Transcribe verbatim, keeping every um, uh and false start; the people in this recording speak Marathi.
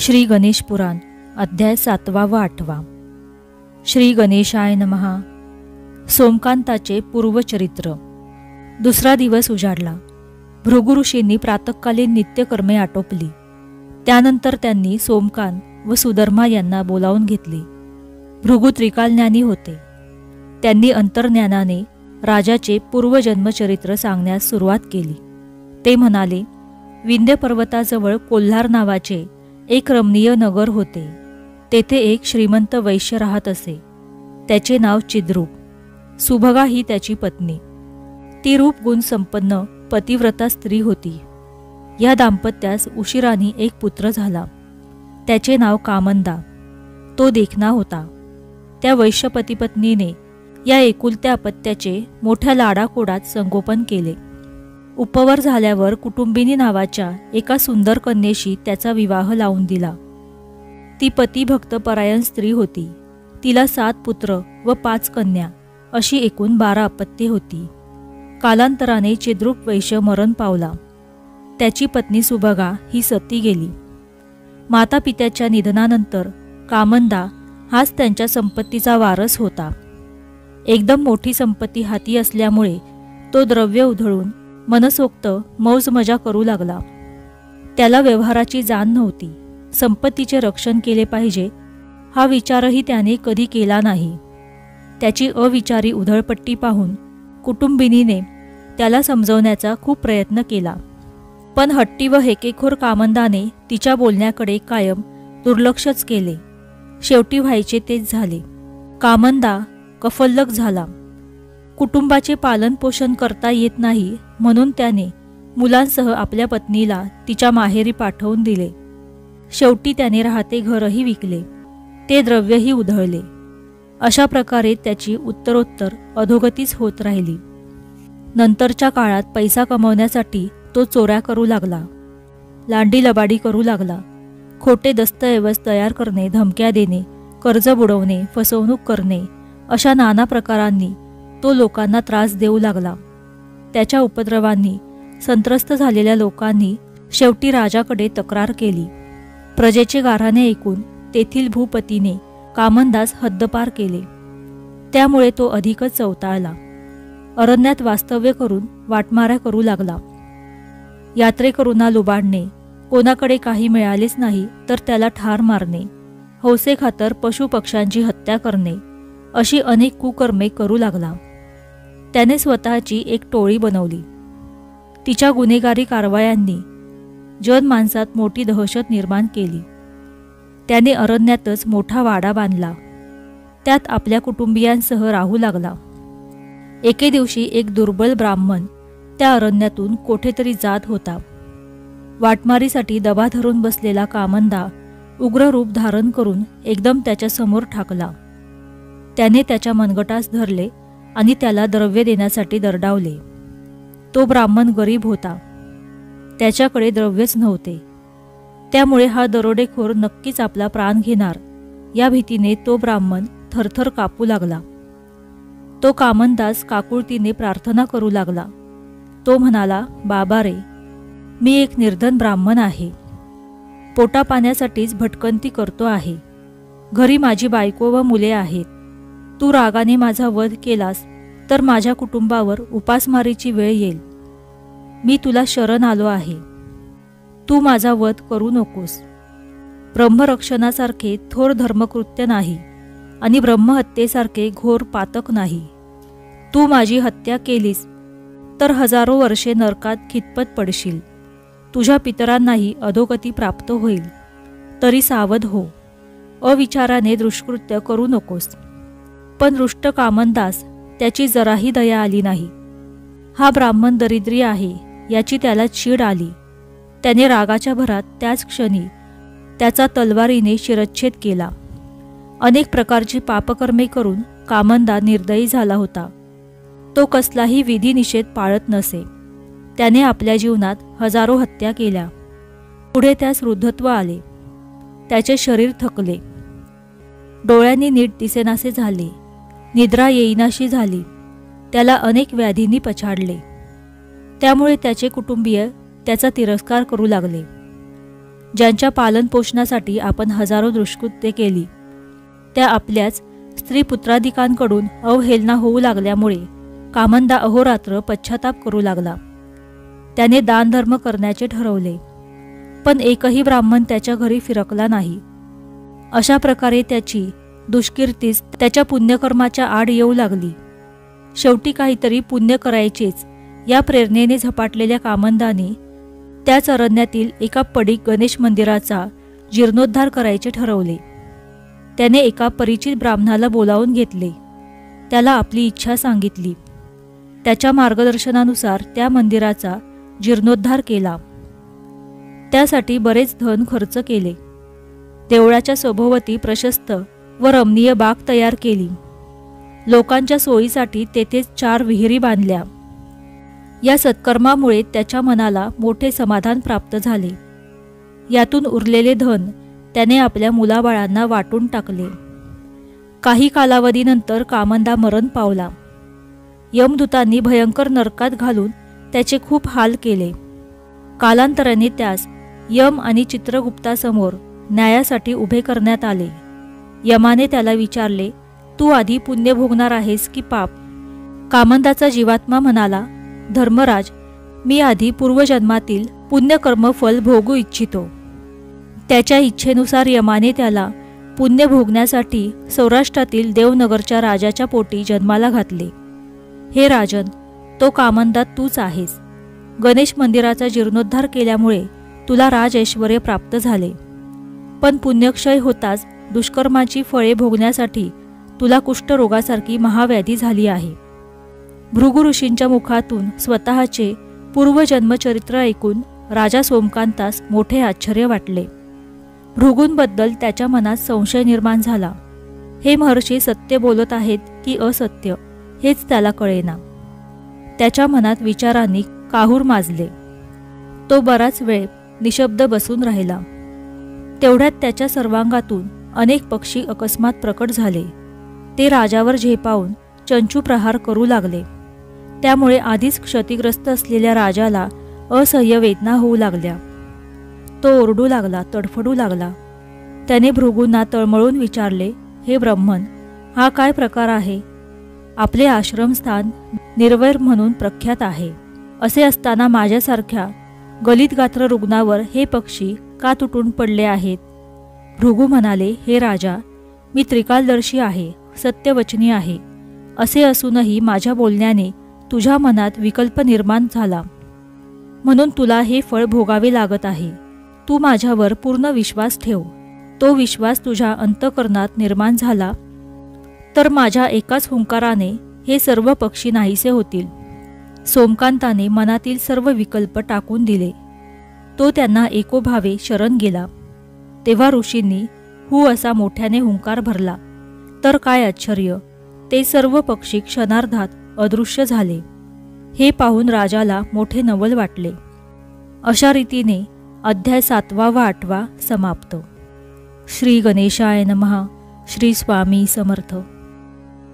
श्री गणेश पुराण अध्याय सातवा व आठवा। श्री गणेशाय नमः। सोमकांताचे पूर्वचरित्र। दुसरा दिवस उजाडला। भृगु ऋषींनी प्रातःकालीन नित्यकर्मे आटोपली। त्यानंतर त्यांनी सोमकांत व सुधर्मा यांना बोलावून घेतले। भृगु त्रिकालज्ञानी होते। त्यांनी अंतर्ज्ञानाने राजाचे पूर्वजन्मचरित्र सांगण्यास सुरुवात केली। ते म्हणाले, विंध्य पर्वताजवळ कोल्हार नावाचे एक रमणीय नगर होते। तेथे एक श्रीमंत वैश्य राहत असे। त्याचे नाव चिद्रूप। सुभगा ही त्याची पत्नी। ती रूप गुण संपन्न पतिव्रता स्त्री होती। या दाम्पत्यास उशिराने एक पुत्र झाला। त्याचे नाव कामंदा। तो देखणा होता। त्या वैश्य पतिपत्नीने या एकुलत्या अपत्याचे मोठ्या लाडाकोडात संगोपन केले। उपवर झाल्यावर कुटुंबिनी नावाच्या एका सुंदर कन्येशी त्याचा विवाह लावून दिला। ती पतिभक्त परायण स्त्री होती। तिला सात पुत्र व पाच कन्या अशी एकूण बारा अपत्ये होती। कालांतराने चिद्रूप वैश्य मरण पावला। त्याची पत्नी सुभगा ही सती गेली। माता पित्याच्या निधनानंतर कामंदा हाच त्यांच्या संपत्तीचा वारस होता। एकदम मोठी संपत्ती हाती असल्यामुळे तो द्रव्य उधळून मनसोक्त मौज मजा करू लागला। त्याला व्यवहाराची जाण नव्हती। संपत्तीचे रक्षण केले पाहिजे हा विचारही त्याने कधी केला नाही। त्याची अविचारी उधळपट्टी पाहून कुटुंबिनीने त्याला समजवण्याचा खूप प्रयत्न केला, पण हट्टी व हेकेखोर कामंदाने तिच्या बोलण्याकडे कायम दुर्लक्षच केले। शेवटी व्हायचे तेच झाले। कामंदा कफल्लक झाला। कुटुंबाचे पालन पोषण करता येत नाही म्हणून त्याने मुलांसह आपल्या पत्नीला तिच्या माहेरी पाठवून दिले। शेवटी त्याने राहते घरही विकले। ते द्रव्यही उधळले। अशा प्रकारे त्याची उत्तरोत्तर अधोगतीच होत राहिली। नंतरच्या काळात पैसा कमवण्यासाठी तो चोऱ्या करू लागला, लांडी लबाडी करू लागला। खोटे दस्तऐवज तयार करणे, धमक्या देणे, कर्ज बुडवणे, फसवणूक करणे अशा नाना प्रकारांनी तो लोकांना त्रास देऊ लागला। त्याच्या उपद्रवांनी संत्रस्त झालेल्या लोकांनी शेवटी राजाकडे तक्रार केली। प्रजेचे गाऱ्हाणे ऐकून तेथील भूपतीने कामंदास हद्दपार केले। त्यामुळे तो अधिकच चवताळला। अरण्यात वास्तव्य करून वाटमाऱ्या करू लागला। यात्रेकरूंना लुबाडणे, कोणाकडे काही मिळालेच नाही तर त्याला ठार मारणे, हौसेखातर पशुपक्ष्यांची हत्या करणे अशी अनेक कुकर्मे करू लागला। त्याने स्वतःची एक टोळी बनवली। तिच्या गुन्हेगारी कारवायांनी जनमानसात मोठी दहशत निर्माण केली। त्याने अरण्यातच मोठा वाडा बांधला। त्यात आपल्या कुटुंबियांसह राहू लागला। एके दिवशी एक दुर्बल ब्राह्मण त्या अरण्यातून कोठेतरी जात होता। वाटमारीसाठी दबा धरून बसलेला कामंदा उग्र रूप धारण करून एकदम त्याच्या समोर ठाकला। त्याने त्याच्या मनगटास धरले आणि त्याला द्रव्य देण्यासाठी दरडावले। तो ब्राह्मण गरीब होता। त्याच्याकडे द्रव्यच नव्हते। त्यामुळे हा दरोडेखोर नक्कीच आपला प्राण घेणार या भीतीने तो ब्राह्मण थरथर कापू लागला। तो कामंदास काकुळतीने प्रार्थना करू लागला। तो म्हणाला, बाबा रे, मी एक निर्धन ब्राह्मण आहे। पोटा पाण्यासाठीच भटकंती करतो आहे। घरी माझी बायको व मुले आहेत। तू रागाने माझा वध केलास तर माझ्या कुटुंबावर उपासमारीची वेळ येईल। मी तुला शरण आलो आहे। तू माझा वध करू नकोस। ब्रह्मरक्षणासारखे थोर धर्मकृत्य नाही आणि ब्रह्महत्येसारखे घोर पातक नाही। तू माझी हत्या केलीस तर हजारो वर्षे नरकात खितपत पडशील। तुझ्या पितरांनाही अधोगती प्राप्त होईल। तरी सावध हो। अविचाराने दुष्कृत्य करू नकोस। पण रुष्ट कामंदास त्याची जराही दया आली नाही। हा ब्राह्मण दरिद्री आहे याची त्याला चीड आली। त्याने रागाच्या भरात त्याच क्षणी त्याचा तलवारीने शिरच्छेद केला। अनेक प्रकारची पापकर्मे करून कामंदा निर्दयी झाला होता। तो कसलाही विधिनिषेध पाळत नसे। त्याने आपल्या जीवनात हजारो हत्या केल्या। पुढे त्यास वृद्धत्व आले। त्याचे शरीर थकले। डोळ्यांनी नीट दिसेनासे झाले। निद्रा येईनाशी झाली। त्याला अनेक व्याधींनी पछाडले। त्यामुळे त्याचे कुटुंबीय त्याचा तिरस्कार करू लागले। ज्यांच्या पालनपोषणासाठी आपण हजारो दुष्कृत्ये केली, त्या आपल्याच स्त्री पुत्राधिकांकडून अवहेलना होऊ लागल्यामुळे कामंदा अहोरात्र पश्चाताप करू लागला. त्याने दानधर्म करण्याचे ठरवले, पण एकही ब्राह्मण त्याच्या घरी फिरकला नाही. अशा प्रकारे त्याची दुष्कीर्तीच त्याच्या पुण्यकर्माच्या आड येऊ लागली. शेवटी काहीतरी पुण्य करायचेच या प्रेरणेने झपाटलेल्या कामंदाने त्याच अरण्यातील एका पडीक गणेश मंदिराचा जीर्णोद्धार करायचे ठरवले. त्याने एका परिचित ब्राह्मणाला बोलावून घेतले. त्याला आपली इच्छा सांगितली. त्याच्या मार्गदर्शनानुसार त्या मंदिराचा जीर्णोद्धार केला. त्यासाठी बरेच धन खर्च केले. देवळाच्या सभोवती प्रशस्त व रमणीय बाग तयार केली. लोकांच्या सोयीसाठी तेथेच चार विहिरी बांधल्या. या सत्कर्मामुळे त्याच्या मनाला मोठे समाधान प्राप्त झाले. यातून उरलेले धन त्याने आपल्या मुलाबाळांना वाटून टाकले. काही कालावधीनंतर कामंदा मरण पावला. यमदूतांनी भयंकर नरकात घालून त्याचे खूप हाल केले. कालांतराने त्यास यम आणि चित्रगुप्तासमोर न्यायासाठी उभे करण्यात आले. यमाने त्याला विचारले, तू आधी पुण्य भोगणार आहेस की पाप? कामंदाचा जीवात्मा म्हणाला, धर्मराज, मी आधी पूर्वजन्मातील पुण्यकर्म फल भोगू इच्छितो. त्याच्या इच्छेनुसार यमाने त्याला पुण्य भोगण्यासाठी सौराष्ट्रातील देवनगरच्या राजाच्या पोटी जन्माला घातले. हे राजन, तो कामंदा तूच आहेस. गणेश मंदिराचा जीर्णोद्धार केल्यामुळे तुला राज ऐश्वर्य प्राप्त झाले, पण पुण्यक्षय होताच दुष्कर्माची फळे भोगण्यासाठी तुला कुष्ठरोगासारखी महाव्याधी झाली आहे. भृगु ऋषींच्या मुखातून स्वतःचे पूर्वजन्मचरित्र ऐकून राजा सोमकांतास मोठे आश्चर्य वाटले. भृगूंबद्दल त्याच्या मनात संशय निर्माण झाला. हे महर्षी सत्य बोलत आहेत की असत्य हेच त्याला कळेना. त्याच्या मनात विचारांनी काहूर माजले. तो बराच वेळ निशब्द बसून राहिला. तेवढ्यात त्याच्या सर्वांगातून अनेक पक्षी अकस्मात प्रकट झाले. ते राजावर झेपावून चंचू प्रहार करू लागले. त्यामुळे आधीच क्षतिग्रस्त असलेल्या राजाला असह्य वेदना होऊ लागल्या. तो ओरडू लागला, तडफडू लागला. त्याने भृगूंना तळमळून विचारले, हे ब्रह्मन, हा काय प्रकार आहे? आपले आश्रमस्थान निर्वैर म्हणून प्रख्यात आहे. असे असताना माझ्यासारख्या गलित गात्र रुग्णावर हे पक्षी का तुटून पडले आहेत? भृगू म्हणाले, हे राजा, मी त्रिकालदर्शी आहे, सत्यवचनी आहे. असे असूनही माझ्या बोलण्याने तुझ्या मनात विकल्प निर्माण झाला, म्हणून तुला हे फळ भोगावे लागत आहे. तू माझ्यावर पूर्ण विश्वास ठेव. तो विश्वास तुझ्या अंतःकरणात निर्माण झाला तर माझ्या एकाच हुंकाराने हे सर्व पक्षी नाहीसे होतील. सोमकांताने मनातील सर्व विकल्प टाकून दिले. तो त्यांना एकोभावे शरण गेला. तेव्हा ऋषींनी हू असा मोठ्याने हुंकार भरला. तर काय आश्चर्य, ते सर्व पक्षी क्षणार्धात अदृश्य झाले. हे पाहून राजाला मोठे नवल वाटले. अशा रीतीने अध्याय सातवा व आठवा समाप्त. श्री गणेशाय नमः. श्री स्वामी समर्थ.